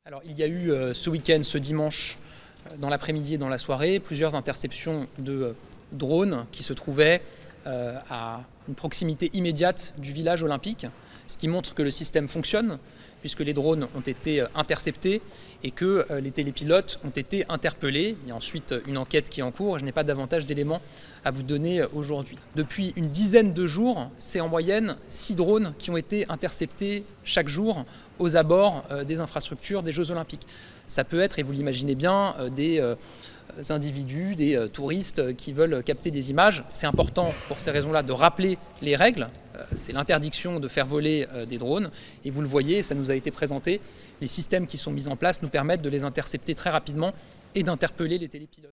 Alors, il y a eu ce week-end, ce dimanche, dans l'après-midi et dans la soirée, plusieurs interceptions de drones qui se trouvaient à une proximité immédiate du village olympique, ce qui montre que le système fonctionne, puisque les drones ont été interceptés et que les télépilotes ont été interpellés. Il y a ensuite une enquête qui est en cours et je n'ai pas davantage d'éléments à vous donner aujourd'hui. Depuis une dizaine de jours, c'est en moyenne 6 drones qui ont été interceptés chaque jour aux abords des infrastructures des Jeux Olympiques. Ça peut être, et vous l'imaginez bien, des individus, des touristes qui veulent capter des images. C'est important pour ces raisons-là de rappeler les règles. C'est l'interdiction de faire voler des drones. Et vous le voyez, ça nous a été présenté. Les systèmes qui sont mis en place nous permettent de les intercepter très rapidement et d'interpeller les télépilotes.